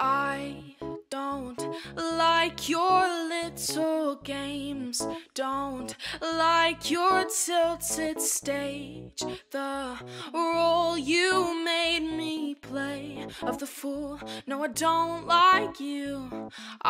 I don't like your little games, don't like your tilted stage, the role you made me play of the fool. No, I don't like you.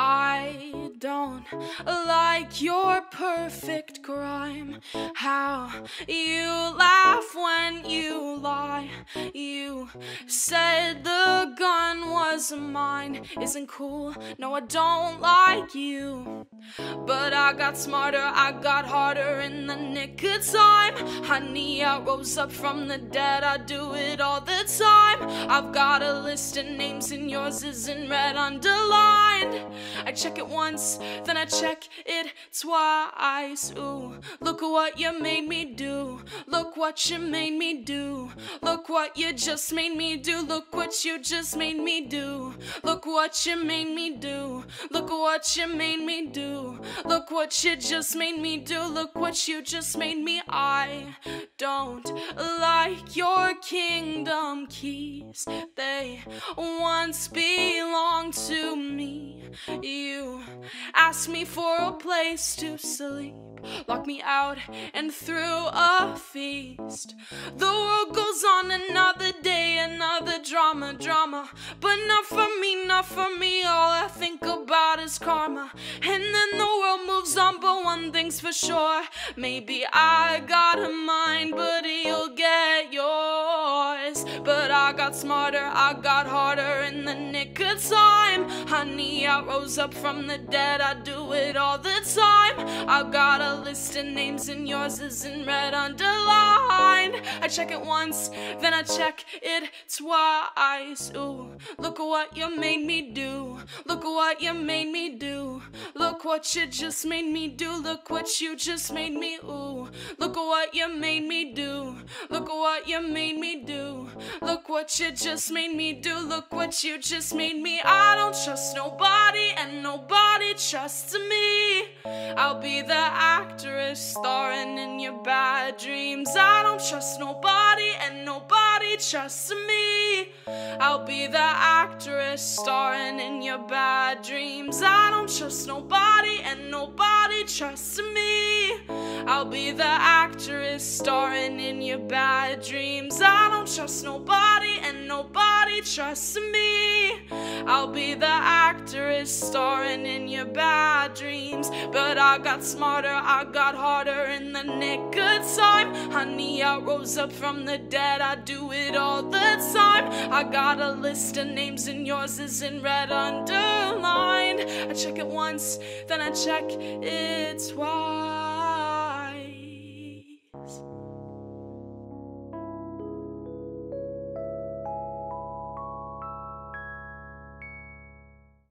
I don't like your perfect crime, how you laugh when you lie. You said the gun was mine, isn't cool. No, I don't like you. But I got smarter, I got harder in the nick of time. Honey, I rose up from the dead, I do it all the time. I've got a list of names and yours is in red underlined. I check it once, then I check it twice. Ooh, look what you made me do. Look what you made me do. Look what you just made me do. Look what you just made me do. Look what you made me do. Look what you made me do. Look what you just made me do. Look what you just made me. I don't like your kingdom keys. They once belonged to me. You asked me for a place to sleep, lock me out and threw a feast. The world goes on another day, another drama, but not for me, not for me. All I think about is karma, and then the world moves on. But one thing's for sure, maybe I got a mind, but you'll get yours. But I got smarter, I got harder in the nick of time. Honey, I rose up from the dead, I do it all the time. I got a list of names and yours is in red underlined. I check it once, then I check it twice. Ooh, look what you made me do. Look what you made me do. Look what you just made me do. Look what you just made me. Ooh, look what you made me do. Look what you made me do. Look what you just made me do. Look what you just made me. I don't trust nobody and nobody trusts me. I'll be the actress starring in your bad dreams. I don't trust nobody and nobody trusts me. I'll be the actress starring in your bad dreams. I don't trust nobody and nobody trusts me. I'll be the actress starring in your bad dreams. I don't trust nobody and nobody trusts me. I'll be the actress starring in your bad dreams. But I got smarter, I got harder in the nick of time. Honey, I rose up from the dead, I do it all the time. I got a list of names and yours is in red underlined. I check it once, then I check it twice.